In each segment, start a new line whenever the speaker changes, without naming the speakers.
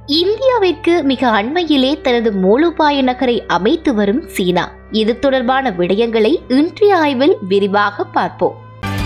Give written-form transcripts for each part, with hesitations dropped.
இந்தியாவிற்கு மிக அண்மையிலே தனது மூலோபாய நகரை அமைத்து வரும் சீனா. இது தொடர்பான விடயங்களை இன்றைய ஆய்வில் விரிவாக பார்ப்போம்.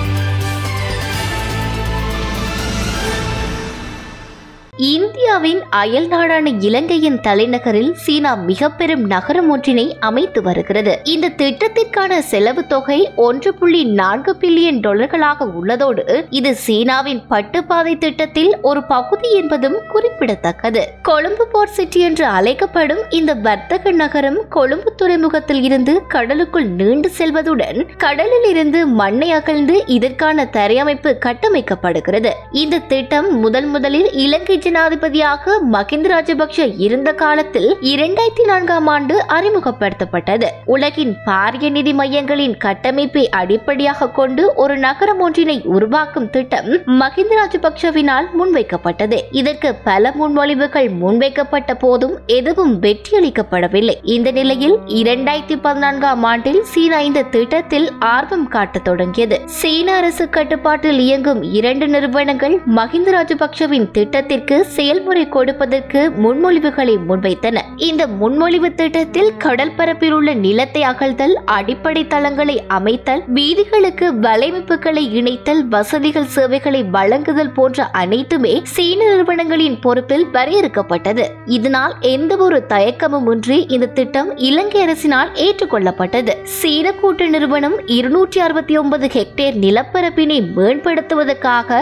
இந்தியாவின் அயல் நாடான இலங்கையின் தலைநகரில் சீனா மிக பெரும் நகரம் ஒன்றினை அமைத்து வருகிறது. இந்த திட்டத்திற்கான செலவு தொகை $1.4 பில்லியன் உள்ளதோடு இது சீனாவின் பட்டுப்பாதை திட்டத்தில் ஒரு பகுதி என்பதும் குறிப்பிடத்தக்கது. கொழும்பு போர்ட் சிட்டி என்று அழைக்கப்படும் இந்த வர்த்தக நகரம் கொழும்பு துறைமுகத்தில் இருந்து கடலுக்குள் நீண்டு செல்வதுடன் கடலில் இருந்து மண்ணை அகழ்ந்து இதற்கான தரையமைப்பு கட்டமைக்கப்படுகிறது. இந்த திட்டம் முதலில் இலங்கை ஜனாதிபதியாக மஹிந்த ராஜபக்ஷ இருந்த காலத்தில் 2004ஆம் ஆண்டு அறிமுகப்படுத்தப்பட்டது. உலகின் பாரிய நிதி மையங்களின் கட்டமைப்பை அடிப்படையாக கொண்டு ஒரு நகரம் ஒன்றினை உருவாக்கும் திட்டம் மஹிந்த ராஜபக்ஷவினால் முன்வைக்கப்பட்டது. இதற்கு பல முன்மொழிவுகள் முன்வைக்கப்பட்ட போதும் எதுவும் வெற்றியளிக்கப்படவில்லை. இந்த நிலையில் 2014ஆம் ஆண்டில் சீனா இந்த திட்டத்தில் ஆர்வம் காட்டத் தொடங்கியது. சீன அரசு கட்டுப்பாட்டில் இயங்கும் 2 நிறுவனங்கள் மஹிந்த ராஜபக்ஷவின் திட்டத்திற்கு செயல்முறை கொடுப்பதற்கு முன்மொழிவுகளை முன்வைத்தன. இந்த முன்மொழிவு திட்டத்தில் கடல் பரப்பில் உள்ள நிலத்தை அகழ்த்தல், அடிப்படை தளங்களை அமைத்தல், வீதிகளுக்கு வலையமைப்புகளை இணைத்தல், வசதிகள் சேவைகளை வழங்குதல் போன்ற அனைத்துமே சீன நிறுவனங்களின் பொறுப்பில் வரையறுக்கப்பட்டது. இதனால் எந்த ஒரு தயக்கமும் இன்றி இந்த திட்டம் இலங்கை அரசினால் ஏற்றுக்கொள்ளப்பட்டது. சீன கூட்டு நிறுவனம் 269 ஹெக்டேர் நிலப்பரப்பினை மேம்படுத்துவதற்காக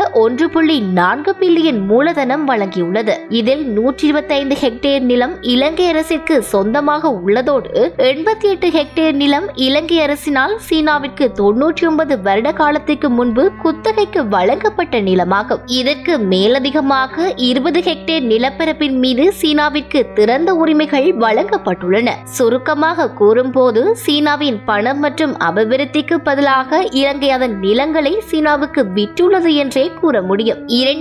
$1.4 பில்லியன் மூலதனம் வழங்கியுள்ளது. இதில் 125 ஹெக்டேர் நிலம் இலங்கை அரசிற்கு சொந்தமாக உள்ளதோடு 88 ஹெக்டேர் நிலம் இலங்கை அரசினால் சீனாவிற்கு 99 வருட காலத்திற்கு முன்பு குத்தகைக்கு வழங்கப்பட்ட நிலமாகும். இதற்கு மேலதிகமாக 20 ஹெக்டேர் நிலப்பரப்பின் மீது சீனாவிற்கு திறந்த உரிமைகள் வழங்கப்பட்டுள்ளன. சுருக்கமாக கூறும்போது சீனாவின் பணம் மற்றும் அபிவிருத்திக்கு பதிலாக இலங்கை அதன் நிலங்களை சீனாவுக்கு விற்றுள்ளது என்றே கூற முடியும்.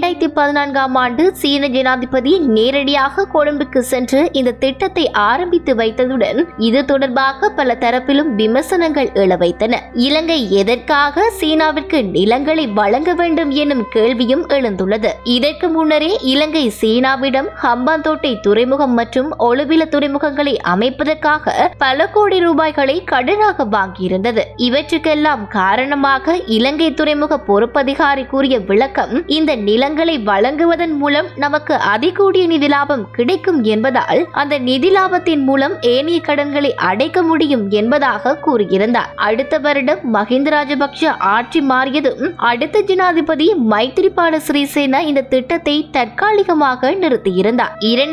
2014ஆம் ஆண்டு சீன ஜனாதிபதி நேரடியாக கொழும்புக்கு சென்று இந்த திட்டத்தை ஆரம்பித்து வைத்ததுடன் இது தொடர்பாக பல தரப்பிலும் விமர்சனங்கள் எழ வைத்தன. இலங்கை எதற்காக சீனாவிற்கு நிலங்களை வழங்க வேண்டும் எனும் கேள்வியும் எழுந்துள்ளது. இதற்கு முன்னரே இலங்கை சீனாவிடம் ஹம்பாந்தோட்டை துறைமுகம் மற்றும் ஒலுவில துறைமுகங்களை அமைப்பதற்காக பல கோடி ரூபாய்களை கடனாக வாங்கியிருந்தது. இவற்றுக்கெல்லாம் காரணமாக இலங்கை துறைமுக பொறுப்பதிகாரி கூறிய விளக்கம் இந்த நிலங்களை வழங்குவதன் மூலம் நமக்கு அதிகூடிய நிதி லாபம் கிடைக்கும் என்பதால் அந்த நிதி லாபத்தின் மூலம் ஏனைய கடன்களை அடைக்க முடியும் என்பதாக கூறியிருந்தார். அடுத்த வருடம் மஹிந்த ராஜபக்ஷ ஆட்சி மாறியதும் அடுத்த ஜனாதிபதி மைத்திரிபால சிறிசேன இந்த திட்டத்தை தற்காலிகமாக நிறுத்தியிருந்தார்.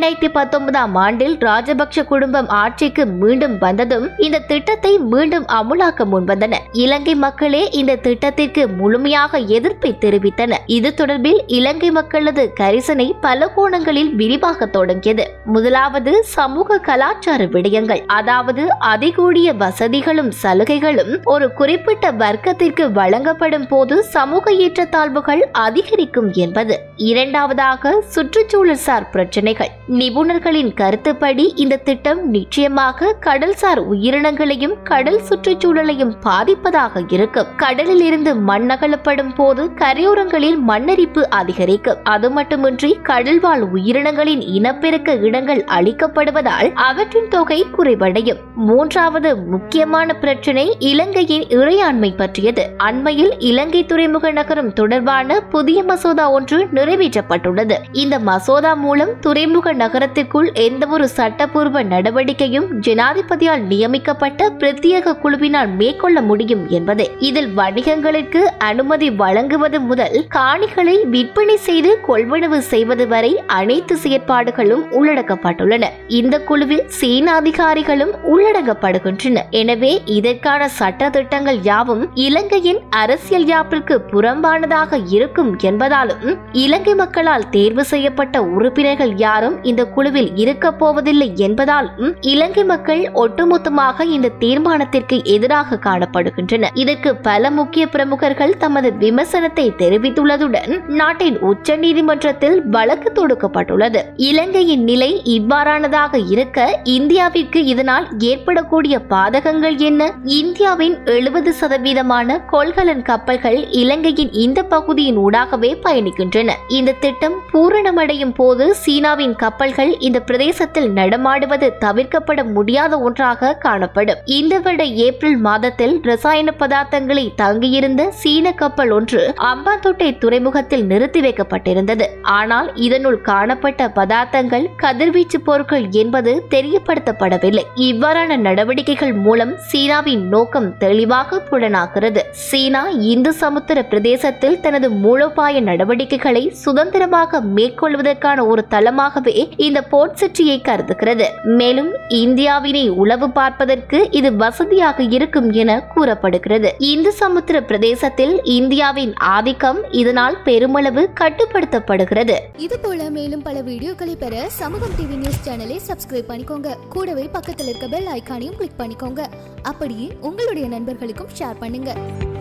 2019ஆம் ஆண்டில் ராஜபக்ஷ குடும்பம் ஆட்சிக்கு மீண்டும் வந்ததும் இந்த திட்டத்தை மீண்டும் அமுலாக்க முன்வந்தனர். இலங்கை மக்களே இந்த திட்டத்திற்கு முழுமையாக எதிர்ப்பை தெரிவித்தனர். இது தொடர்பில் இலங்கை மக்களது கரிசனை பல கோணங்களில் விரிவாக தொடங்கியது. முதலாவது சமூக கலாச்சார விடயங்கள், அதாவது அதிகூடிய வசதிகளும் சலுகைகளும் ஒரு குறிப்பிட்ட வர்க்கத்திற்கு வழங்கப்படும் போது சமூக ஏற்றத்தாழ்வுகள் அதிகரிக்கும் என்பது. இரண்டாவதாக சுற்றுச்சூழல் சார் பிரச்சனைகள். நிபுணர்களின் கருத்துப்படி இந்த திட்டம் நிச்சயமாக கடல்சார் உயிரினங்களையும் கடல் சுற்றுச்சூழலையும் பாதிப்பதாக இருக்கும். கடலில் இருந்து மண் அகலப்படும் போது கரையோரங்களில் மண்ணரிப்பு அதிகரிக்கும். அது மட்டுமின்றி கடல்வாழ் உயிரினங்களின் இனப்பெருக்க இடங்கள் அளிக்கப்படுவதால் அவற்றின் தொகை குறைவடையும். மூன்றாவது முக்கியமான பிரச்சனை இலங்கையின் இறையாண்மை பற்றியது. அண்மையில் இலங்கை துறைமுக நகரம் தொடர்பான புதிய மசோதா ஒன்று நிறைவேற்றப்பட்டுள்ளது. இந்த மசோதா மூலம் துறைமுக நகரத்திற்குள் எந்த ஒரு சட்டப்பூர்வ நடவடிக்கையும் ஜனாதிபதியால் நியமிக்கப்பட்ட பிரத்யேக குழுவினால் மேற்கொள்ள முடியும் என்பது. இதில் வணிகங்களுக்கு அனுமதி வழங்குவது முதல் காணிகளை விற்பனை செய்து கொள்வனவு செய்வது வரை அனைத்து செயற்பாடுகளும் உள்ளடக்கப்பட்டுள்ளன. இந்த குழுவில் சீன அதிகாரிகளும் உள்ளடக்கப்படுகின்றனர். எனவே இதற்கான சட்ட திட்டங்கள் யாவும் இலங்கையின் அரசியல் யாப்பிற்கு புறம்பானதாக இருக்கும் என்பதாலும் இலங்கை மக்களால் தேர்வு செய்யப்பட்ட உறுப்பினர்கள் யாரும் இந்த குழுவில் இருக்க போவதில்லை என்பதாலும் இலங்கை மக்கள் ஒட்டுமொத்தமாக இந்த தீர்மானத்திற்கு எதிராக காணப்படுகின்றனர். இதற்கு பல முக்கிய பிரமுகர்கள் தமது விமர்சனத்தை தெரிவித்துள்ளதுடன் நாட்டின் உச்ச நீதிமன்றத்தில் வழக்கு தொடுக்கப்பட்டுள்ளது. இலங்கையின் நிலை இவ்வாறானதாக இருக்க இந்தியாவிற்கு இதனால் ஏற்படக்கூடிய பாதகங்கள் என்ன? இந்தியாவின் 70% கொள்கலன் கப்பல்கள் இலங்கையின் இந்த பகுதியின் ஊடாகவே பயணிக்கின்றன. இந்த திட்டம் பூரணமடையும் போது சீனாவின் கப்பல்கள் இந்த பிரதேசத்தில் நடமாடுவது தவிர்க்கப்பட முடியாத ஒன்றாக காணப்படும். இந்த விட ஏப்ரல் மாதத்தில் ரசாயன பதார்த்தங்களை தங்கியிருந்த சீன கப்பல் ஒன்று அம்பாந்தோட்டை துறைமுகத்தில் நிறுத்தி வைக்கப்பட்டிருந்தது. ஆனால் இதனுள் காணப்பட்ட பதார்த்தங்கள் கதிர்வீச்சு பொருட்கள் என்பது தெரியப்படுத்தப்படவில்லை. இவ்வாறான நடவடிக்கைகள் மூலம் சீனாவின் நோக்கம் தெளிவாக புலனாகிறது. சீனா இந்து சமுத்திர பிரதேசத்தில் தனது மூலோபாய நடவடிக்கைகளை சுதந்திரமாக மேற்கொள்வதற்கான ஒரு தளமாகவே இந்த போர்ட் சிட்டியை கருதுகிறது. மேலும் இந்தியாவினை உளவு பார்ப்பதற்கு இது வசதியாக இருக்கும் என கூறப்படுகிறது. இந்து சமுத்திர பிரதேசத்தில் இந்தியாவின் ஆதிக்கம் இதனால் பெருமளவு கட்டுப்படுத்தப்படுகிறது.
இது போல மேலும் பல வீடியோக்களை பெற சமூகம் டிவி நியூஸ் சேனலை சப்ஸ்கிரைப் பண்ணிக்கோங்க. கூடவே பக்கத்தில் இருக்க பெல் ஐகானையும் கிளிக் பண்ணிக்கோங்க. அப்படியே உங்களுடைய நண்பர்களுக்கும் ஷேர் பண்ணுங்க.